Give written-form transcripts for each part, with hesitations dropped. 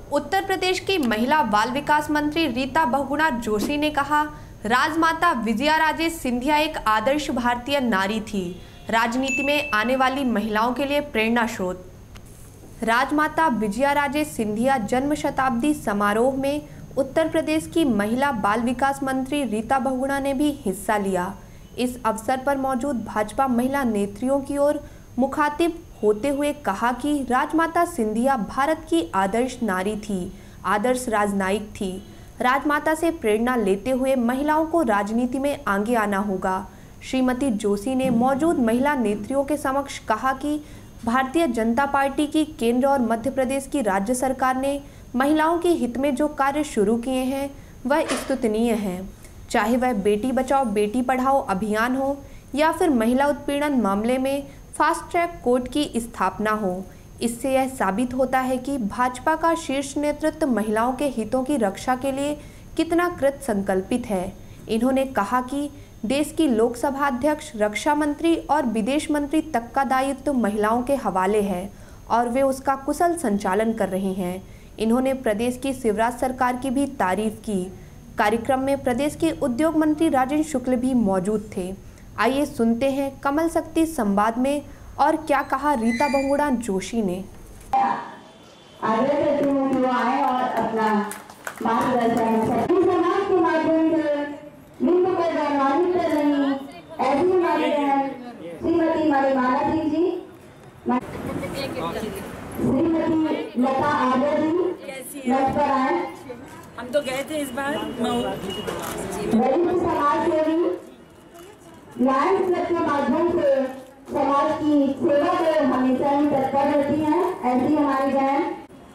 उत्तर प्रदेश की महिला बाल विकास मंत्री रीता बहुगुणा जोशी ने कहा, राजमाता विजयाराजे सिंधिया एक आदर्श भारतीय नारी थी, राजनीति में आने वाली महिलाओं के लिए प्रेरणा स्रोत। राजमाता विजयाराजे सिंधिया जन्म शताब्दी समारोह में उत्तर प्रदेश की महिला बाल विकास मंत्री रीता बहुगुणा ने भी हिस्सा लिया। इस अवसर पर मौजूद भाजपा महिला नेत्रियों की ओर मुखातिब होते हुए कहा कि राजमाता सिंधिया भारत की आदर्श नारी थी, आदर्श राजनयिक थी। राजमाता से प्रेरणा लेते हुए महिलाओं को राजनीति में आगे आना होगा। श्रीमती जोशी ने मौजूद महिला नेत्रियों के समक्ष कहा कि भारतीय जनता पार्टी की केंद्र और मध्य प्रदेश की राज्य सरकार ने महिलाओं के हित में जो कार्य शुरू किए हैं वह स्तुतनीय हैं, चाहे वह बेटी बचाओ बेटी पढ़ाओ अभियान हो या फिर महिला उत्पीड़न मामले में फास्ट ट्रैक कोर्ट की स्थापना हो। इससे यह साबित होता है कि भाजपा का शीर्ष नेतृत्व महिलाओं के हितों की रक्षा के लिए कितना कृत संकल्पित है। इन्होंने कहा कि देश की लोकसभा अध्यक्ष, रक्षा मंत्री और विदेश मंत्री तक का दायित्व महिलाओं के हवाले है और वे उसका कुशल संचालन कर रही हैं। इन्होंने प्रदेश की शिवराज सरकार की भी तारीफ की। कार्यक्रम में प्रदेश के उद्योग मंत्री राजेंद्र शुक्ल भी मौजूद थे। आइए सुनते हैं कमल शक्ति संवाद में और क्या कहा रीता बहुगुणा जोशी ने। आगे करती हूँ कि वो आए और अपना मार्गदर्शन समाज के माध्यम से लिंग को गौरवान्वित कर रही ऐसी हमारी बहन श्रीमती मणिमाला सिंह जी, श्रीमती लता आर्य जी मंच पर आए। हम तो गए थे इस बार। गरीब समाज सेवी लायंस क्लब के माध्यम से समाज की सेवा में हमेशा ही तत्पर रहती हैं, ऐसी हमारी बहन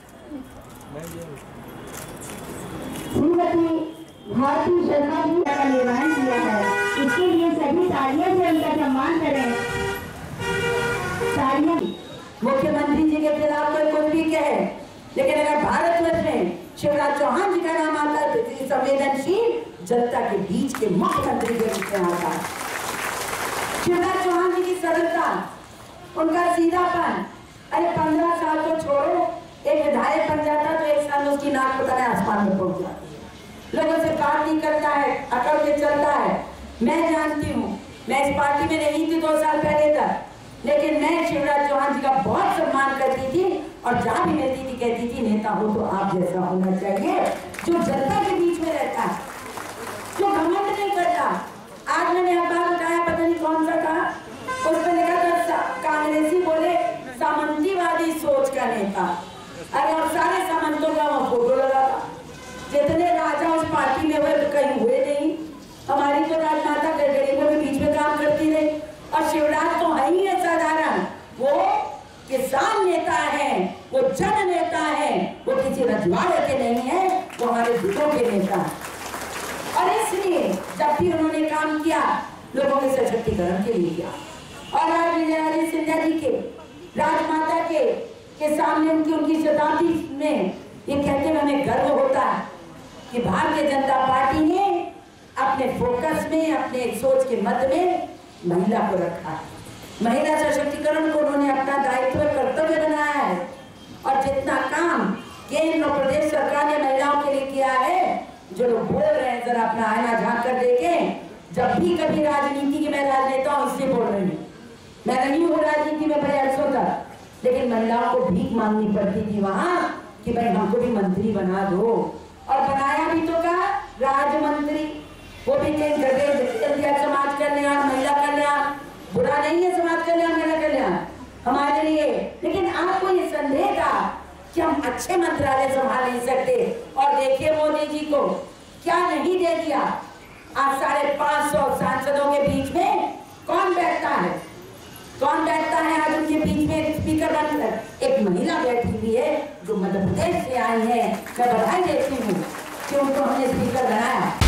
श्रीमती भारती शर्मा जी का निर्माण किया है। इसके लिए सभी तालियों से उनका सम्मान करें। तालियां। मुख्यमंत्री जी के खिलाफ कोई कुछ भी कहे, लेकिन अगर भारतवर्ष में शिवराज चौहान जी का नाम आता है तो संवेदनशील जनता के बीच के मुख्यमंत्री के रूप में आता है। शिवराज चौहान जी की सरलता, उनका सीधापन, अरे 15 साल को छोड़ो, एक विधायक बन जाता तो एक साल में उसकी नाक पता नहीं आसमान में पहुंच जाती। लोगों से बात नहीं करता है, अकड़ के चलता है। मैं जानती हूँ, मैं इस पार्टी में नहीं थी 2 साल पहले तक, लेकिन मैं शिवराज चौहान जी का बहुत सम्मान करती थी और जहाँ भी मिलती थी कहती थी नेता हो तो आप जैसा होना चाहिए, जो जनता के बीच में रहता है, जो घमंड नहीं करता। आज मैंने अखबार उठाया, पता नहीं कौन सा था, उस पर लिखा था कांग्रेसी बोले सामंतीवादी सोच का नेता। अरे और सारे सामंतों का वो फोटो लगा था। जितने राजा उस पार्टी में हुए कहीं हुए नहीं। हमारी तो राजमाता गरीबों के बीच में काम करती रही और शिवराज तो है ही है साधारण, वो किसान नेता है, वो जन नेता है, वो किसी रजवाड़े के नहीं है, वो हमारे हितों के नेता है। और इसलिए जब भी उन्होंने काम किया लोगों के सशक्तिकरण के लिए किया। और आज विजयाराजे सिंधिया जी के राजमाता के सामने उनकी शताब्दी में ये कहते हुए हमें गर्व होता है कि भारतीय जनता पार्टी ने अपने फोकस में, अपने सोच के मध्य में महिला को रखा है। महिला सशक्तिकरण को उन्होंने अपना दायित्व कर्तव्य बनाया है और जितना काम केंद्र और प्रदेश सरकार ने महिलाओं के लिए किया है, जो लोग बोल रहे हैं जरा अपना आईना झांक कर देखें। जब भी कभी राजनीति की, मैं राजनेता हूँ इसलिए बोल रही हूँ, मैं रही हूँ राजनीति में बड़े अरसों तक, लेकिन महिलाओं को भीख मांगनी पड़ती थी वहां कि भाई हमको भी मंत्री बना दो। और बनाया भी तो का राज्य मंत्री, वो भी समाज कल्याण, महिला कल्याण। बुरा नहीं है समाज कल्याण, महिला कल्याण हमारे लिए, लेकिन आपको ये संदेह था कि हम अच्छे मंत्रालय संभाल नहीं सकते। और देखिए मोदी जी को क्या नहीं दे दिया। आज 550 सांसदों के बीच में कौन बैठता है? कौन बैठता है आज उनके बीच में स्पीकर बनकर? एक महिला बैठी हुई है जो मध्य प्रदेश से आई है। मैं बधाई देती हूँ कि उनको हमने स्पीकर बनाया।